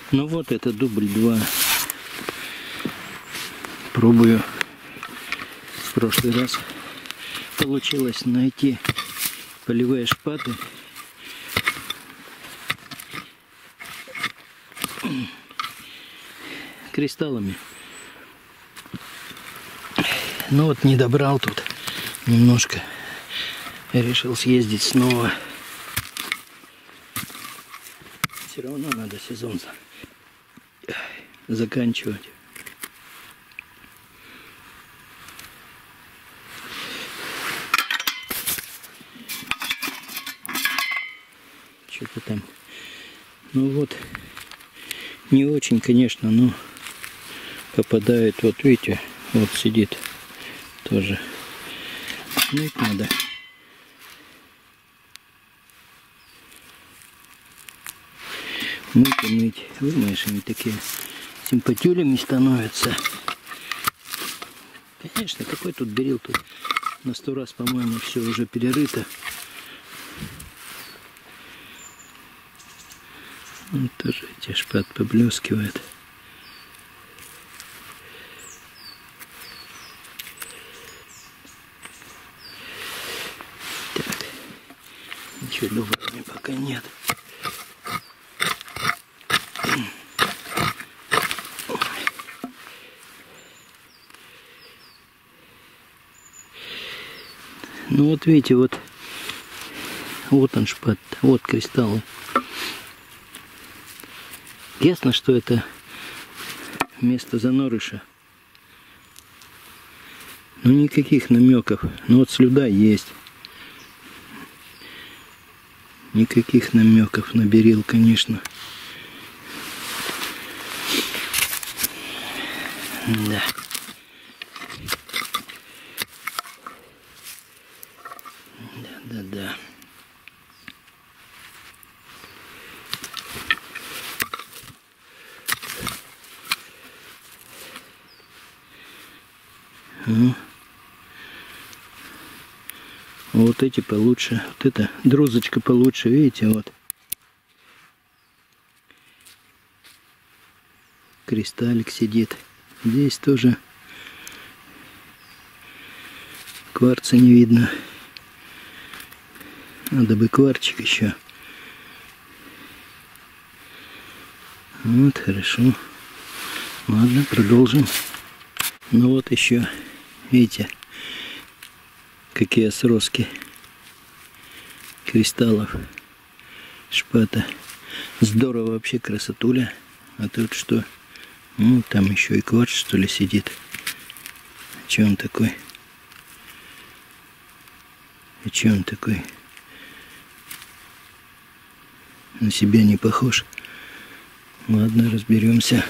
Ну вот это дубль 2. Пробую. В прошлый раз получилось найти полевые шпаты. Кристаллами. Ну вот не добрал тут немножко. Решил съездить снова. Все равно надо сезон заканчивать. Что-то там. Ну вот. Не очень, конечно, но попадает. Вот видите, вот сидит тоже. Мыть надо. Мыть и мыть. Вымоешь, они такие симпатюлями становятся. Конечно, какой тут берил, тут на 100 раз, по-моему, все уже перерыто. Вот тоже эти шпат поблескивает. Так, ничего доброго пока нет. Ну вот видите, вот он шпат, вот кристаллы. Ясно, что это место занорыша. Но никаких намеков. Ну вот слюда есть. Никаких намеков на берил, конечно. Да. Да. Ну, вот эти получше. Вот эта друзочка получше, видите, вот. Кристаллик сидит. Здесь тоже кварца не видно. Надо бы кварчик еще. Вот, хорошо. Ладно, продолжим. Ну вот еще, видите, какие сростки кристаллов шпата. Здорово вообще, красотуля. А тут что? Ну, там еще и кварц, что ли, сидит. Че он такой? И че он такой? На себя не похож. Ладно, разберемся.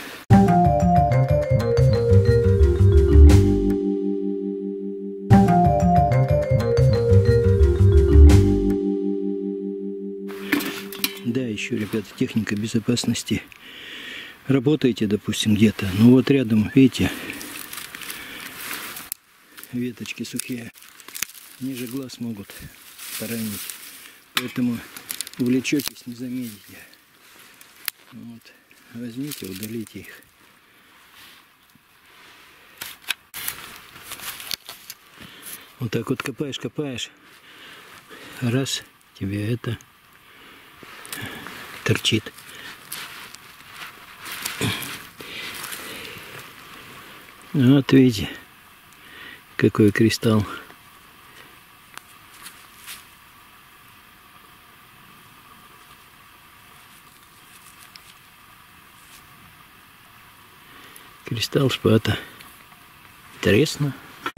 Да, еще, ребята, техника безопасности. Работаете, допустим, где-то. Ну вот рядом, видите, веточки сухие. Ниже глаз могут поранить. Поэтому увлечетесь, не заметите. Вот. Возьмите, удалите их. Вот так вот копаешь. Раз, тебе это торчит. Вот видите, какой кристалл. Кристалл шпата. Интересно.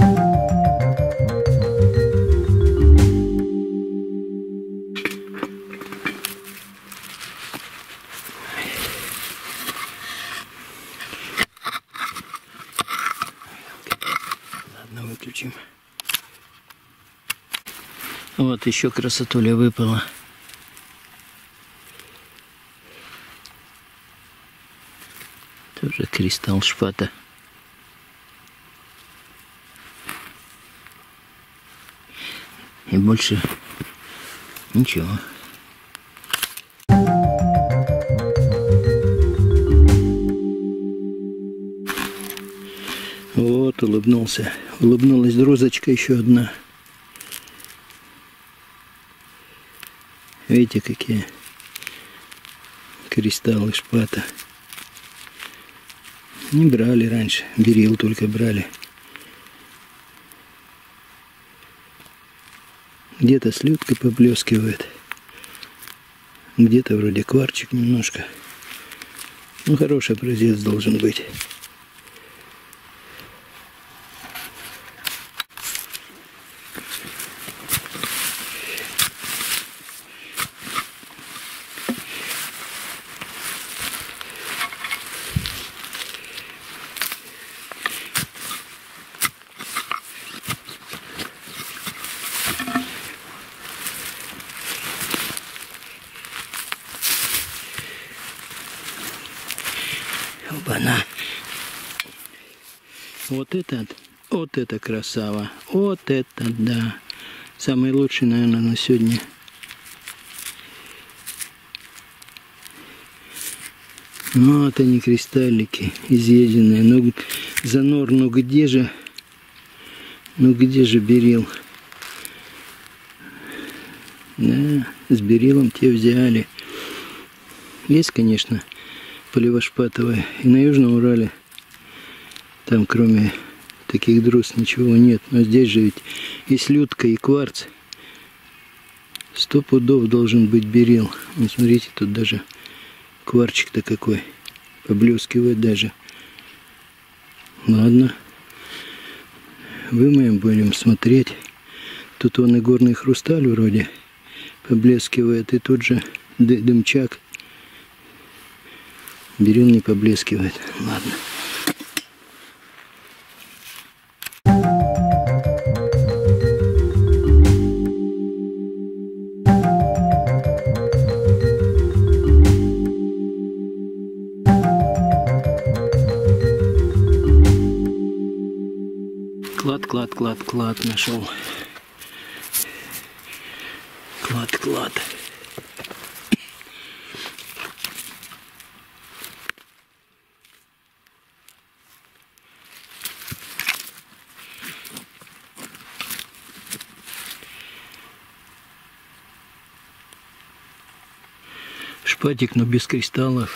Ладно, выключим. Вот еще красотуля выпала. Тоже кристалл шпата. И больше ничего. Вот улыбнулся. Улыбнулась друзочка еще одна. Видите, какие кристаллы шпата. Не брали раньше, берил только брали. Где-то слюдка поблескивает. Где-то вроде кварчик немножко. Ну, хороший образец должен быть. Оба-на. Вот это красава. Вот это да. Самый лучший, наверное, на сегодня. Вот они, кристаллики изъеденные. Ну, занор, ну где же берил? Да, с берилом те взяли. Есть, конечно, полевошпатовая. И на Южном Урале там кроме таких друз ничего нет. Но здесь же ведь и слюдка, и кварц. 100 пудов должен быть берил. Вот смотрите, тут даже кварчик-то какой. Поблескивает даже. Ладно. Вымоем, будем смотреть. Тут он и горный хрусталь вроде поблескивает. И тут же дымчак. Берил не поблескивает. Ладно. Клад нашел. Клад. Шпатик, но без кристаллов.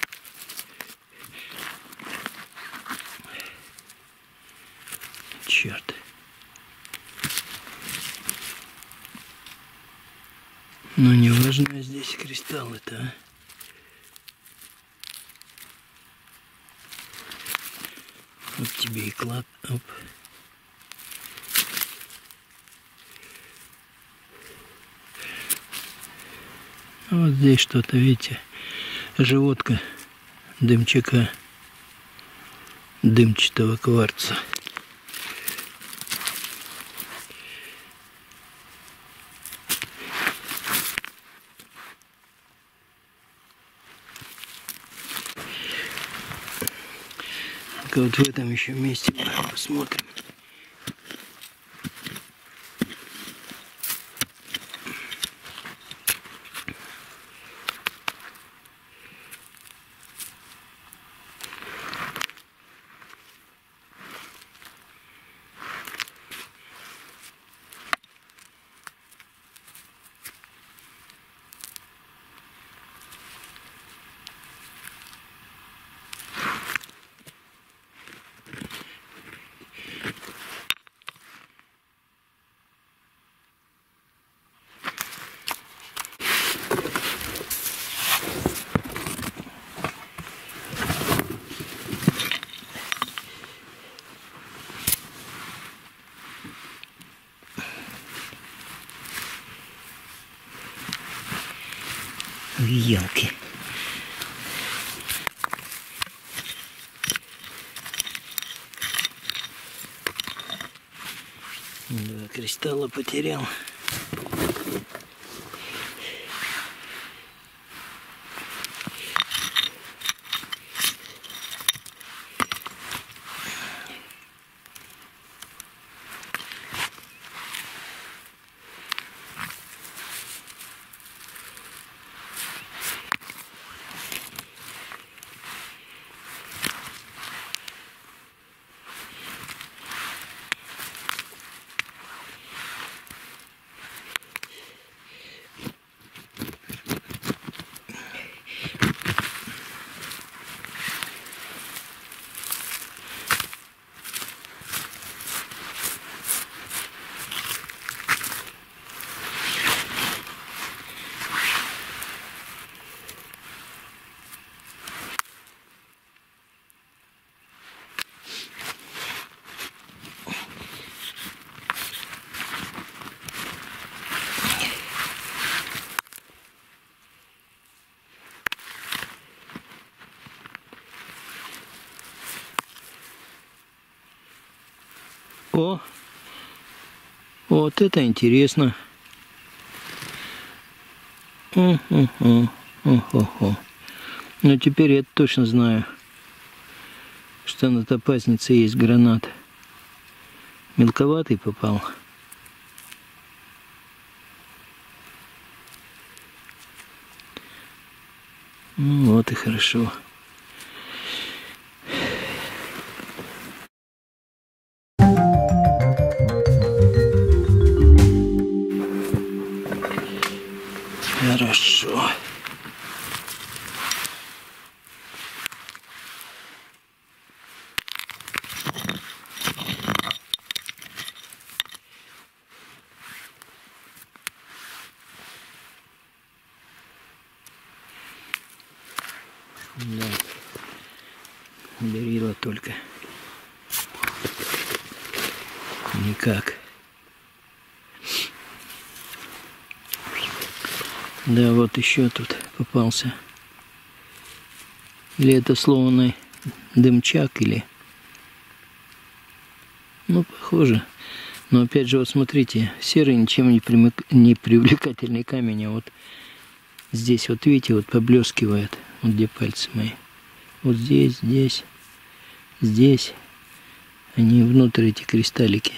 Черт. Ну не важно здесь кристаллы-то, а. Вот тебе и клад. Оп. Вот здесь что-то, видите, животка дымчака, дымчатого кварца. Вот в этом еще месте посмотрим. Елки. Два кристалла потерял. О! Вот это интересно. О-хо-хо. Ну теперь я точно знаю, что на топазнице есть гранат. Мелковатый попал. Ну вот и хорошо. Хорошо. Да. Берила только. Никак. Да, вот еще тут попался. Или это сломанный дымчак, или... Ну, похоже. Но опять же, вот смотрите, серый ничем не привлекательный камень, а вот здесь, вот видите, вот поблескивает. Вот где пальцы мои. Вот здесь, здесь, здесь. Они внутрь, эти кристаллики.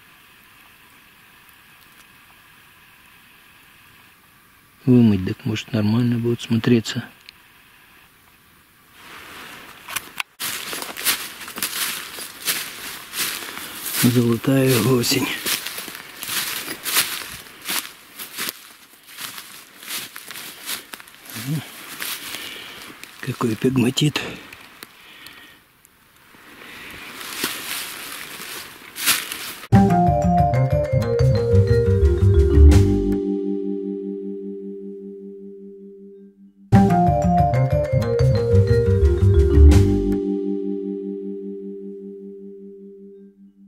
Вымыть, так может нормально будет смотреться. Золотая осень. Какой пегматит.